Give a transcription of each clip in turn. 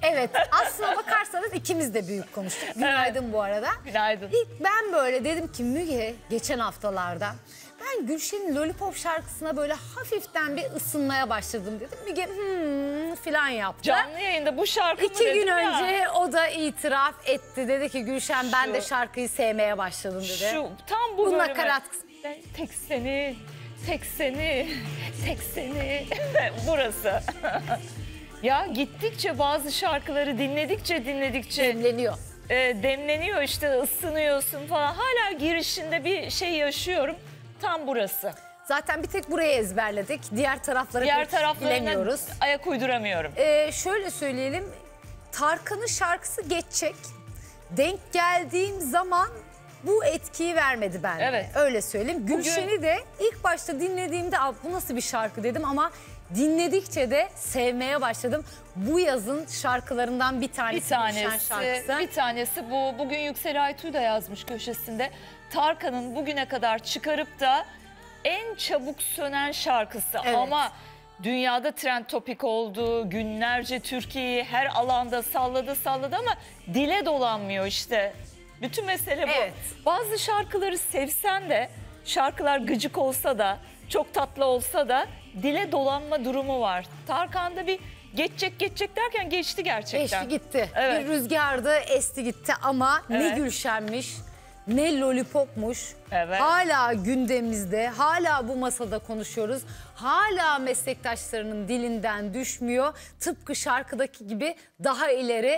Evet, aslına bakarsanız ikimiz de büyük konuştuk. Günaydın bu arada. Günaydın. İlk ben böyle dedim ki Müge, geçen haftalarda ben Gülşen'in Lollipop şarkısına böyle hafiften bir ısınmaya başladım dedim. Müge falan yaptı. Canlı yayında bu şarkı mı 2 gün dedim ya. önce o da itiraf etti. Dedi ki Gülşen ben de şarkıyı sevmeye başladım dedi. Şu tam bu Bu bölümü. nakarat. Tek seni, tek seni, tek seni. Burası. Ya gittikçe bazı şarkıları dinledikçe Demleniyor. Demleniyor işte, ısınıyorsun falan. Hala girişinde bir şey yaşıyorum. Tam burası. Zaten bir tek burayı ezberledik. Diğer tarafları Diğer taraflarına bilemiyoruz. ayak uyduramıyorum. Şöyle söyleyelim. Tarkan'ın şarkısı geçecek. Denk geldiğim zaman bu etkiyi vermedi bende. Evet. Öyle söyleyeyim. Gülşen'i de ilk başta dinlediğimde bu nasıl bir şarkı dedim ama dinledikçe de sevmeye başladım. Bu yazın şarkılarından bir tanesi. Bir tanesi bu. Bugün Yüksel Aytuğ da yazmış köşesinde. Tarkan'ın bugüne kadar çıkarıp da en çabuk sönen şarkısı. Evet. Ama dünyada trend topik oldu. Günlerce Türkiye'yi her alanda salladı ama dile dolanmıyor işte. Bütün mesele bu. Evet. Bazı şarkıları sevsen de, şarkılar gıcık olsa da, çok tatlı olsa da dile dolanma durumu var. Tarkan'da bir geçecek derken geçti gerçekten. Geçti gitti. Evet. Bir rüzgardı, esti gitti ama ne Evet. Gülşen'miş, ne Lollipop'muş. Evet. Hala gündemimizde, hala bu masada konuşuyoruz. Hala meslektaşlarının dilinden düşmüyor. Tıpkı şarkıdaki gibi daha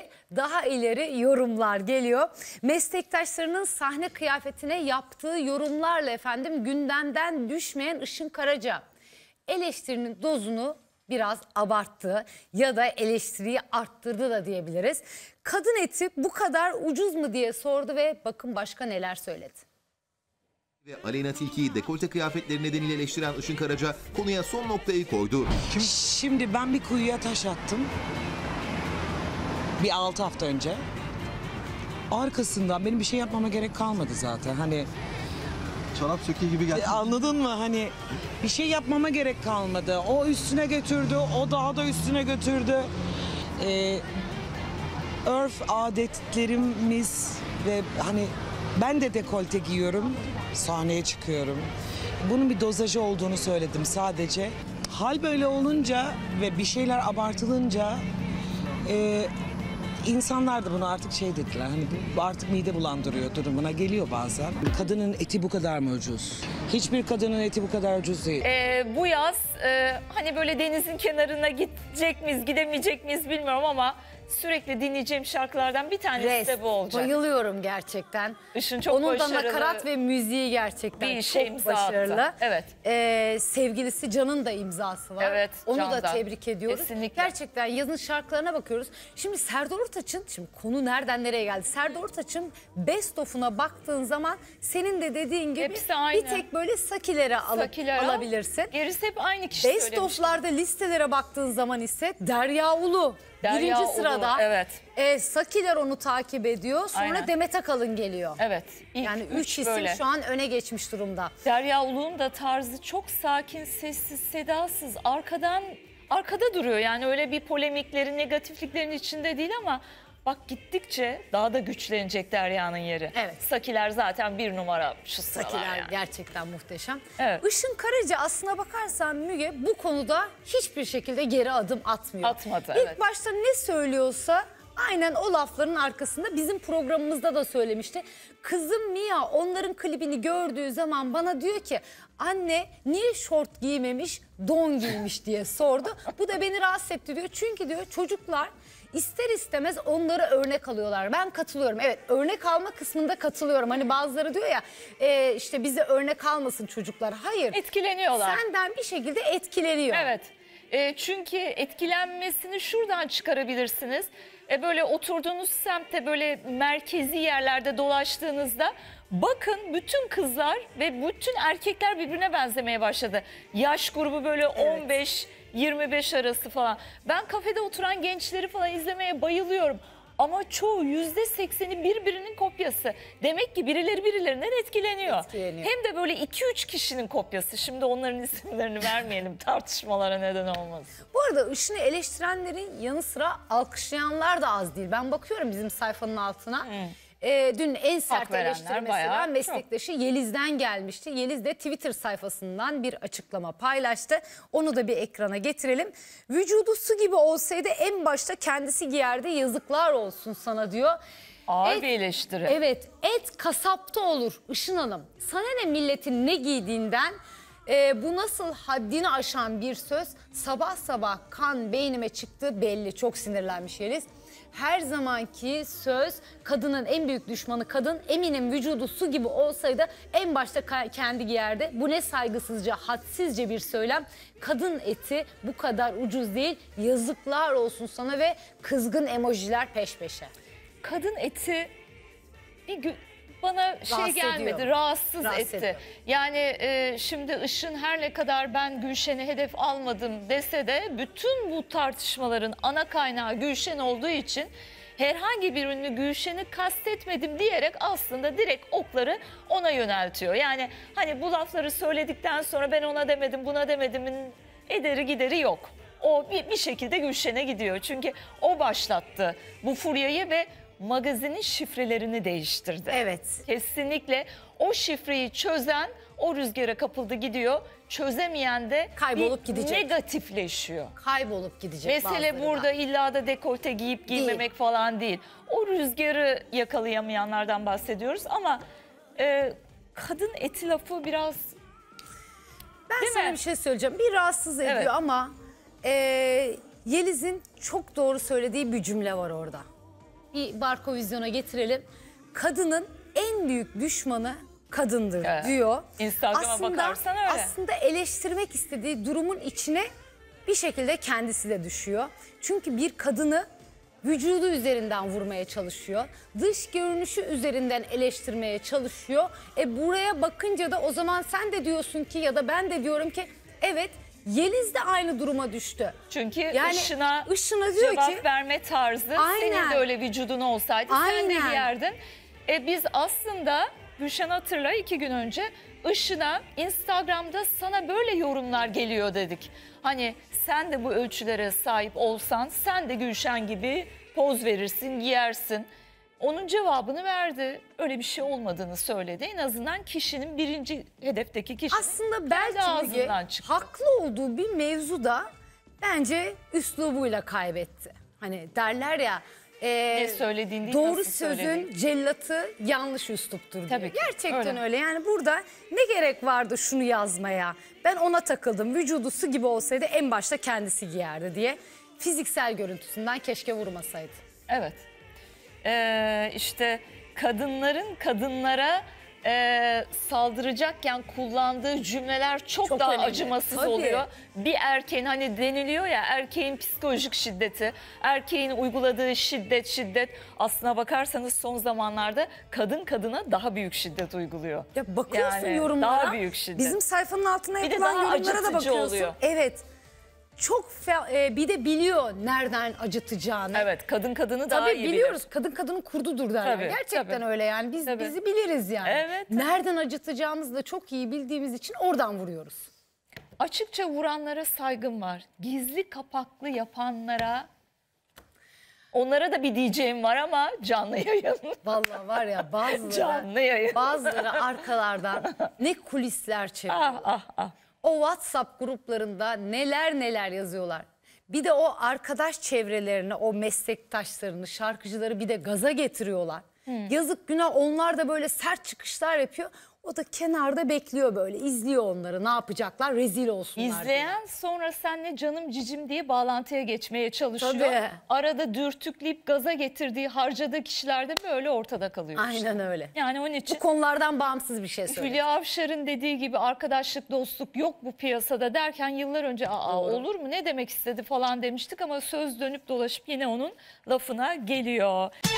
ileri yorumlar geliyor. Meslektaşlarının sahne kıyafetine yaptığı yorumlarla efendim gündemden düşmeyen Işın Karaca eleştirinin dozunu biraz abarttı ya da eleştiriyi arttırdı da diyebiliriz. Kadın eti bu kadar ucuz mu diye sordu ve bakın başka neler söyledi. Ve Aleyna Tilki'yi dekolte kıyafetleri nedeniyle eleştiren Işın Karaca konuya son noktayı koydu. Şimdi ben bir kuyuya taş attım. Bir 6 hafta önce. Arkasından benim bir şey yapmama gerek kalmadı zaten. Hani Çorap söküğü gibi geldi. anladın mı? Hani bir şey yapmama gerek kalmadı. O üstüne götürdü, o daha da üstüne götürdü. Örf adetlerimiz ve hani ben de dekolte giyiyorum, sahneye çıkıyorum. Bunun bir dozajı olduğunu söyledim sadece. Hal böyle olunca ve bir şeyler abartılınca insanlar da bunu artık şey dediler. Hani bu artık mide bulandırıyor durumuna geliyor bazen. Kadının eti bu kadar mı ucuz? Hiçbir kadının eti bu kadar ucuz değil. Bu yaz hani böyle denizin kenarına gidecek miyiz, gidemeyecek miyiz bilmiyorum ama sürekli dinleyeceğim şarkılardan bir tanesi de bu olacak. Bayılıyorum gerçekten. Işın çok Onun başarılı. da nakarat ve müziği gerçekten Bir işe çok imza başarılı. attı. Evet. Sevgilisi Can'ın da imzası var. Evet, Onu da Can'dan. tebrik ediyoruz. Kesinlikle. Gerçekten yazın şarkılarına bakıyoruz. Şimdi Serdar Ortaç'ın, şimdi konu nereden nereye geldi? Serdar Ortaç'ın Best of'una baktığın zaman senin de dediğin gibi Hepsi aynı. bir tek böyle Sakiler'e alabilirsin. Gerisi hep aynı kişi Best söylemişti. of'larda listelere baktığın zaman ise Derya Ulu. Derya Birinci Ulu, sırada. evet. Sakiler onu takip ediyor. Sonra Aynen. Demet Akalın geliyor. Evet. Yani 3 isim böyle. şu an öne geçmiş durumda. Derya Ulu'nun da tarzı çok sakin, sessiz, sedasız. Arkada duruyor. Yani öyle bir polemiklerin, negatifliklerin içinde değil ama bak gittikçe daha da güçlenecek Derya'nın yeri. Evet. Sakiler zaten bir numara şu sıralar Sakiler yani. gerçekten muhteşem. Evet. Işın Karaca aslına bakarsan Müge bu konuda hiçbir şekilde geri adım atmıyor. Atmadı, İlk evet. başta ne söylüyorsa aynen o lafların arkasında bizim programımızda da söylemişti. Kızım Mia onların klibini gördüğü zaman bana diyor ki anne niye şort giymemiş don giymiş diye sordu. Bu da beni rahatsız etti diyor. Çünkü diyor çocuklar ister istemez onları örnek alıyorlar. Ben katılıyorum. Evet örnek alma kısmında katılıyorum. Hani bazıları diyor ya işte bize örnek almasın çocuklar. Hayır. Etkileniyorlar. Senden bir şekilde etkileniyor. Evet. Çünkü etkilenmesini şuradan çıkarabilirsiniz. Böyle oturduğunuz semtte böyle merkezi yerlerde dolaştığınızda bakın bütün kızlar ve bütün erkekler birbirine benzemeye başladı. Yaş grubu böyle 15-25 arası falan. Ben kafede oturan gençleri falan izlemeye bayılıyorum. Ama çoğu %80'i birbirinin kopyası. Demek ki birileri birilerinden etkileniyor. Hem de böyle 2-3 kişinin kopyası. Şimdi onların isimlerini vermeyelim, tartışmalara neden olmasın. Bu arada Işın'ı eleştirenlerin yanı sıra alkışlayanlar da az değil. Ben bakıyorum bizim sayfanın altına. Dün en sert verenler eleştiri mesela bayağı meslektaşı Yeliz'den gelmişti. Yeliz de Twitter sayfasından bir açıklama paylaştı. Onu da bir ekrana getirelim. Vücudu su gibi olsaydı en başta kendisi giyerdi, yazıklar olsun sana diyor. Ağır bir eleştiri. Evet, et kasapta olur Işın Hanım. Sana ne milletin ne giydiğinden, bu nasıl haddini aşan bir söz. Sabah sabah kan beynime çıktı belli. Çok sinirlenmiş Yeliz. Her zamanki söz, kadının en büyük düşmanı kadın. Eminim vücudu su gibi olsaydı en başta kendi giyerdi. Bu ne saygısızca, hadsizce bir söylem. Kadın eti bu kadar ucuz değil. Yazıklar olsun sana ve kızgın emojiler peş peşe. Kadın eti bana Rahatsız gelmedi, ediyor. rahatsız Rahatsız etti. ediyor. Yani şimdi Işın her ne kadar ben Gülşen'i hedef almadım dese de bütün bu tartışmaların ana kaynağı Gülşen olduğu için herhangi bir ünlü Gülşen'i kastetmedim diyerek aslında direkt okları ona yöneltiyor. Yani hani bu lafları söyledikten sonra ben ona demedim, buna demedimin ederi gideri yok. O bir şekilde Gülşen'e gidiyor. Çünkü o başlattı bu furyayı ve magazinin şifrelerini değiştirdi. Evet. Kesinlikle o şifreyi çözen o rüzgara kapıldı gidiyor. Çözemeyen de Kaybolup bir gidecek. Negatifleşiyor. Kaybolup gidecek Mesele bazıları burada da. illa da dekolte giyip giymemek falan değil. O rüzgarı yakalayamayanlardan bahsediyoruz ama kadın eti lafı biraz... Ben Değil sana mi? bir şey söyleyeceğim. Bir rahatsız ediyor Evet. ama Yeliz'in çok doğru söylediği bir cümle var orada. Bir Barko Vizyon'a getirelim. Kadının en büyük düşmanı kadındır Evet. diyor. Instagram'a bakarsan öyle. Aslında eleştirmek istediği durumun içine bir şekilde kendisi de düşüyor. Çünkü bir kadını vücudu üzerinden vurmaya çalışıyor. Dış görünüşü üzerinden eleştirmeye çalışıyor. Buraya bakınca da o zaman sen de diyorsun ki ya da ben de diyorum ki evet, Yeliz de aynı duruma düştü. Çünkü Yani Işın'a diyor cevap ki verme tarzı Aynen. senin de öyle vücudun olsaydı sen de Aynen. giyerdin. Biz aslında Gülşen hatırla 2 gün önce Işın'a Instagram'da sana böyle yorumlar geliyor dedik. Hani sen de bu ölçülere sahip olsan sen de Gülşen gibi poz verirsin, giyersin. Onun cevabını verdi. Öyle bir şey olmadığını söyledi. En azından kişinin birinci hedefteki kişinin aslında belki ağzından Müge, çıktı. haklı olduğu bir mevzuda bence üslubuyla kaybetti. Hani derler ya Ne söylediğin değil, doğru nasıl sözün söylediğin. cellatı yanlış üsluptur diye. Tabii ki, Gerçekten öyle. öyle. Yani burada ne gerek vardı şunu yazmaya? Ben ona takıldım. Vücudu su gibi olsaydı en başta kendisi giyerdi diye. Fiziksel görüntüsünden keşke vurmasaydı. Evet. İşte kadınların kadınlara saldıracakken kullandığı cümleler çok daha önemli. acımasız Tabii. oluyor. Bir erkeğin hani deniliyor ya erkeğin psikolojik şiddeti, erkeğin uyguladığı şiddet aslına bakarsanız son zamanlarda kadın kadına daha büyük şiddet uyguluyor. Ya bakıyorsun Yani yorumlara. daha büyük şiddet. Bizim sayfanın altına Bir de yapılan daha yorumlara da acıtıcı bakıyorsun. oluyor. Evet. Çok bir de biliyor nereden acıtacağını. Evet, kadın kadını daha Tabii iyi bilir. biliyoruz. Kadın kadının kurdudur derler. Tabii, Gerçekten tabii. öyle yani. Biz Tabii. bizi biliriz yani. Evet, tabii. Nereden acıtacağımızı da çok iyi bildiğimiz için oradan vuruyoruz. Açıkça vuranlara saygım var. Gizli kapaklı yapanlara, onlara da bir diyeceğim var ama canlı yayın. Vallahi var ya Canlı yayın. bazıları arkalardan ne kulisler çeviriyor. Ah ah ah. O WhatsApp gruplarında neler yazıyorlar. Bir de o arkadaş çevrelerini, o meslektaşlarını, şarkıcıları bir de gaza getiriyorlar. Yazık günah, onlar da böyle sert çıkışlar yapıyor. O da kenarda bekliyor böyle, izliyor onları, ne yapacaklar, rezil olsunlar diye. İzleyen sonra senle canım cicim diye bağlantıya geçmeye çalışıyor. Tabii. Arada dürtükleyip gaza getirdiği, harcadığı kişiler de böyle ortada kalıyor. işte. Aynen öyle. Yani onun için Bu konulardan bağımsız bir şey söyle. Hülya Avşar'ın dediği gibi arkadaşlık, dostluk yok bu piyasada derken yıllar önce olur mu ne demek istedi falan demiştik ama söz dönüp dolaşıp yine onun lafına geliyor.